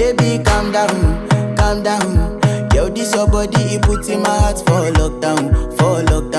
baby, calm down. Yo, this your body, it puts in my heart for lockdown, for lockdown.